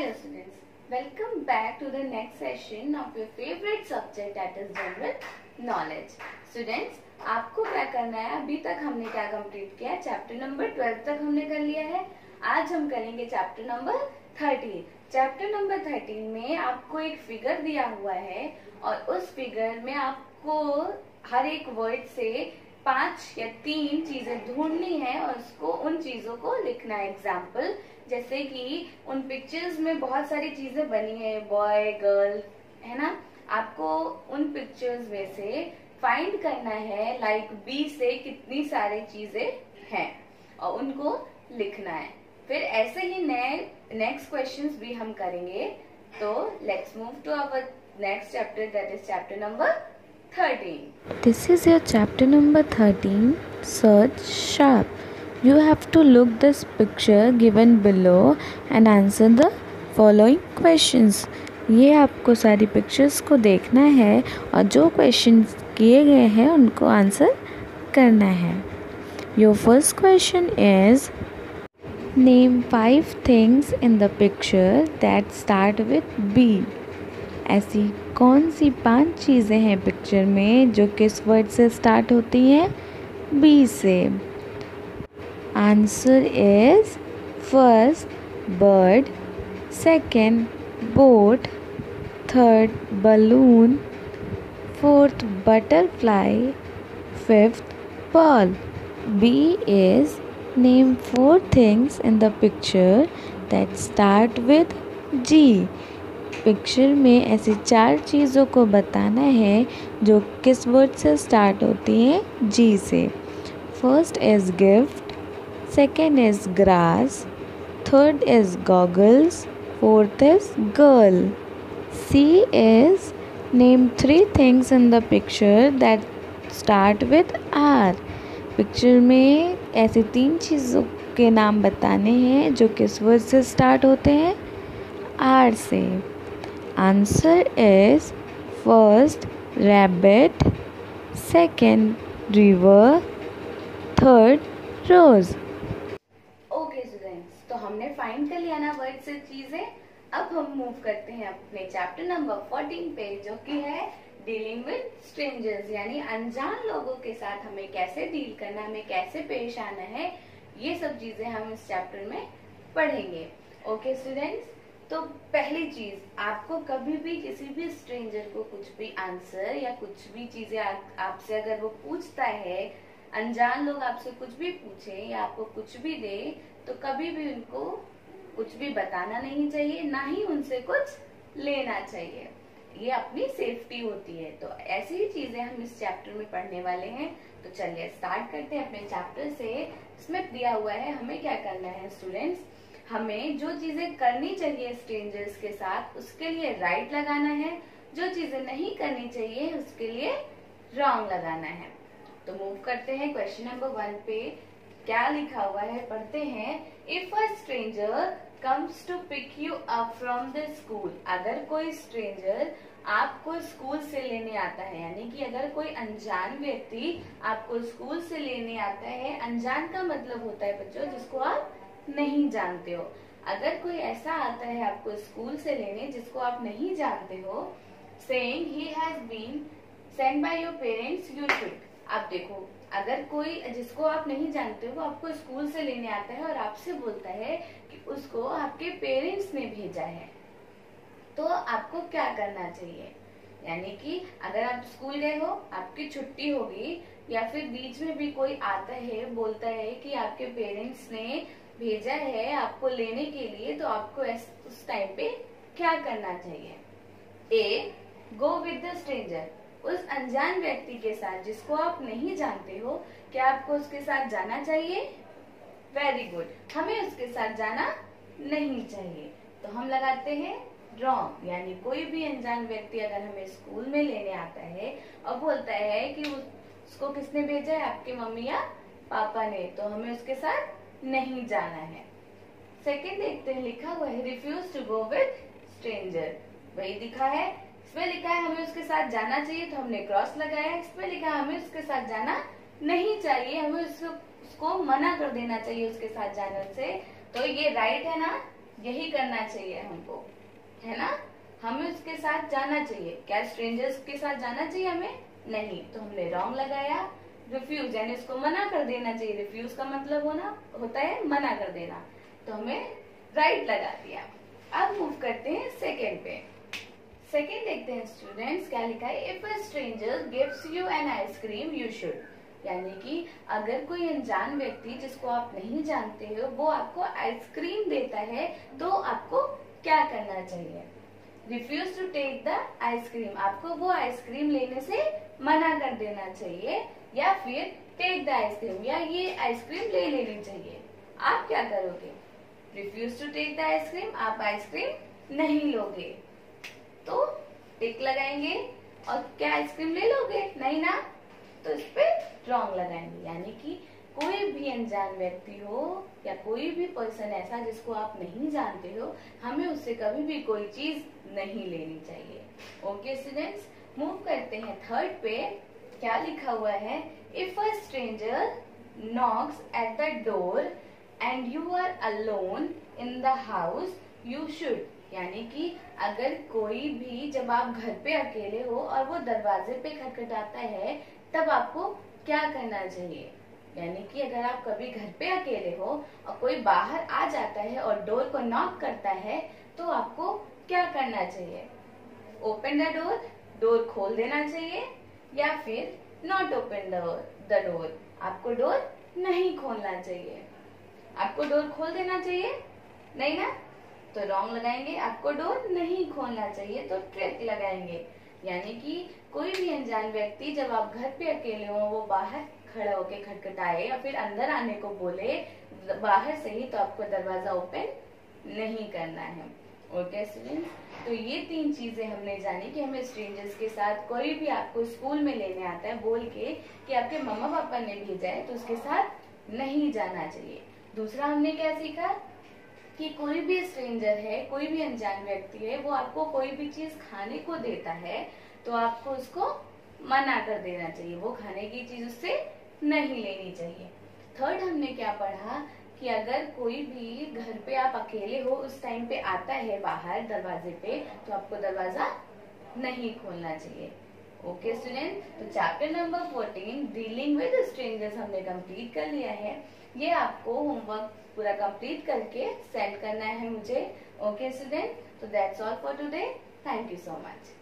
Dear students, welcome back to the next session of your favorite subject, that is general knowledge. Students, आपको क्या करना है? अभी तक हमने क्या कंप्लीट किया? चैप्टर नंबर 12 तक हमने कर लिया है. आज हम करेंगे चैप्टर नंबर 13. चैप्टर नंबर 13 में आपको एक फिगर दिया हुआ है और उस फिगर में आपको हर एक वर्ड से 5 या 3 चीजें ढूंढनी है और उसको उन चीजों को लिखना है. एग्जाम्पल जैसे कि उन पिक्चर्स में बहुत सारी चीजें बनी है, बॉय गर्ल, है ना. आपको उन पिक्चर्स में से फाइंड करना है लाइक बी से कितनी सारी चीजें हैं और उनको लिखना है. फिर ऐसे ही नेक्स्ट क्वेश्चंस भी हम करेंगे. तो let's move to our next chapter, that is chapter number 13. This is your chapter number 13, Search Sharp. You have to look this picture given below and answer the following questions. ये आपको सारी pictures को देखना है और जो questions किए गए हैं उनको आंसर करना है. Your first question is, name 5 things in the picture that start with B. ऐसी कौन सी 5 चीज़ें हैं पिक्चर में जो किस वर्ड से स्टार्ट होती हैं? बी से. Answer is first bird, second boat, third balloon, fourth butterfly, fifth ball. B is name 4 things in the picture that start with G. Picture में ऐसी 4 चीज़ों को बताना है जो किस वर्ड से स्टार्ट होती हैं? जी से. First is gift, second is grass, third is goggles, fourth is girl. C is name 3 things in the picture that start with R. Picture में ऐसी 3 चीज़ों के नाम बताने हैं जो किस वर्ड से स्टार्ट होते हैं? आर से. Answer is first rabbit, second river, third rose. Okay students, तो हमने फाइंड कर लिया ना वर्ड से चीजें. अब हम मूव करते हैं अपने चैप्टर नंबर 14 पे, जो कि है डीलिंग विद स्ट्रेंजर्स, यानी अनजान लोगों के साथ हमें कैसे डील करना, हमें कैसे पेश आना है. ये सब चीजें हम इस चैप्टर में पढ़ेंगे. ओके स्टूडेंट्स, तो पहली चीज, आपको कभी भी किसी भी स्ट्रेंजर को कुछ भी आंसर या कुछ भी चीजें आपसे अगर वो पूछता है, अनजान लोग आपसे कुछ भी पूछे या आपको कुछ भी दे, तो कभी भी उनको कुछ भी बताना नहीं चाहिए, ना ही उनसे कुछ लेना चाहिए. ये अपनी सेफ्टी होती है. तो ऐसी ही चीजें हम इस चैप्टर में पढ़ने वाले हैं. तो चलिए स्टार्ट करते हैं अपने चैप्टर से. इसमें दिया हुआ है हमें क्या करना है स्टूडेंट्स. हमें जो चीजें करनी चाहिए स्ट्रेंजर्स के साथ उसके लिए राइट लगाना है, जो चीजें नहीं करनी चाहिए उसके लिए रॉन्ग लगाना है. तो मूव करते हैं क्वेश्चन नंबर 1 पे. क्या लिखा हुआ है पढ़ते हैं. If a stranger comes to pick you up from the school. अगर कोई स्ट्रेंजर आपको स्कूल से लेने आता है, यानी कि अगर कोई अनजान व्यक्ति आपको स्कूल से लेने आता है. अनजान का मतलब होता है बच्चों जिसको आप नहीं जानते हो. अगर कोई ऐसा आता है आपको स्कूल से लेने जिसको आप नहीं जानते हो, saying he has been sent by your parents you should. आप देखो, अगर कोई जिसको आप नहीं जानते हो वो आपको स्कूल से लेने आता है और आपसे बोलता है कि उसको आपके पेरेंट्स ने भेजा है, तो आपको क्या करना चाहिए. यानी कि अगर आप स्कूल गए हो, आपकी छुट्टी होगी, या फिर बीच में भी कोई आता है बोलता है कि आपके पेरेंट्स ने भेजा है आपको लेने के लिए, तो आपको उस टाइम पे क्या करना चाहिए. A, go with the stranger. उस अनजान व्यक्ति के साथ जिसको आप नहीं जानते हो, क्या आपको उसके साथ जाना चाहिए? Very good. हमें उसके साथ जाना नहीं चाहिए. तो हम लगाते हैं रॉन्ग. यानी कोई भी अनजान व्यक्ति अगर हमें स्कूल में लेने आता है और बोलता है कि उसको किसने भेजा है, आपके मम्मी या पापा ने, तो हमें उसके साथ नहीं जाना है. सेकंड देखते हैं, लिखा हुआ है refuse to go with stranger. वही दिखा है, इसमें लिखा है हमें उसके साथ जाना चाहिए तो हमने क्रॉस लगाया. इसमें लिखा है हमें उसके साथ जाना नहीं चाहिए, हमें उसको मना कर देना चाहिए उसके साथ जाने से. तो ये राइट है ना? यही करना चाहिए हमको, है ना। हमें उसके साथ जाना चाहिए। क्या स्ट्रेंजर्स के साथ जाना चाहिए हमें? नहीं। तो हमने रॉन्ग लगाया। रिफ्यूज यानी उसको मना कर देना चाहिए। रिफ्यूज का मतलब होता है मना कर देना, तो हमें राइट लगा दिया। अब मूव करते हैं सेकेंड पे। सेकेंड देखते हैं स्टूडेंट्स क्या लिखा है। If a stranger gives you an ice cream you should, यानी कि अगर कोई अनजान व्यक्ति जिसको आप नहीं जानते हो वो आपको आइसक्रीम देता है तो आपको क्या करना चाहिए? Refuse to take the ice cream, आपको वो आइसक्रीम लेने से मना कर देना चाहिए, या फिर टेक द आइसक्रीम, या ये आइसक्रीम ले लेनी चाहिए। आप क्या करोगे? Refuse to take the ice cream, आप आइसक्रीम नहीं लोगे, तो टिक लगाएंगे। और क्या आइसक्रीम ले लोगे? नहीं ना, तो इस पे रॉन्ग लगाएंगे। यानी कि कोई भी अनजान व्यक्ति हो या कोई भी पर्सन ऐसा जिसको आप नहीं जानते हो, हमें उससे कभी भी कोई चीज नहीं लेनी चाहिए। ओके स्टूडेंट्स, मूव करते हैं थर्ड पे। क्या लिखा हुआ है? If a stranger knocks at the door and you are alone in the house you should, यानी कि अगर कोई भी, जब आप घर पे अकेले हो और वो दरवाजे पे खटखटाता है, तब आपको क्या करना चाहिए? यानी कि अगर आप कभी घर पे अकेले हो और कोई बाहर आ जाता है और डोर को नॉक करता है, तो आपको क्या करना चाहिए? ओपन द डोर, डोर खोल देना चाहिए, या फिर नॉट ओपन द डोर, आपको डोर नहीं खोलना चाहिए। आपको डोर खोल देना चाहिए? नहीं ना, तो रॉन्ग लगाएंगे। आपको डोर नहीं खोलना चाहिए, तो ट्रिक लगाएंगे। यानी कि कोई भी अनजान व्यक्ति जब आप घर पे अकेले हो, वो बाहर खड़ा होके खटखटाए या फिर अंदर आने को बोले बाहर से ही, तो आपको दरवाजा ओपन नहीं करना है। ओके स्टूडेंट्स, तो ये 3 चीजें हमने जानी कि हमें स्ट्रेंजर्स के साथ, कोई भी आपको स्कूल में लेने आता है बोल के कि आपके मम्मा पापा ने भेजा है, तो उसके साथ नहीं जाना चाहिए। दूसरा हमने क्या सीखा कि कोई भी स्ट्रेंजर है, कोई भी अनजान व्यक्ति है, वो आपको कोई भी चीज खाने को देता है तो आपको उसको मना कर देना चाहिए, वो खाने की चीज उससे नहीं लेनी चाहिए। थर्ड हमने क्या पढ़ा कि अगर कोई भी घर पे आप अकेले हो उस टाइम पे आता है बाहर दरवाजे पे, तो आपको दरवाजा नहीं खोलना चाहिए। ओके स्टूडेंट, तो chapter number 14 dealing with strangers हमने कंप्लीट कर लिया है। ये आपको होमवर्क पूरा कंप्लीट करके सेंड करना है मुझे। ओके स्टूडेंट, तो that's all for today. Thank you so much.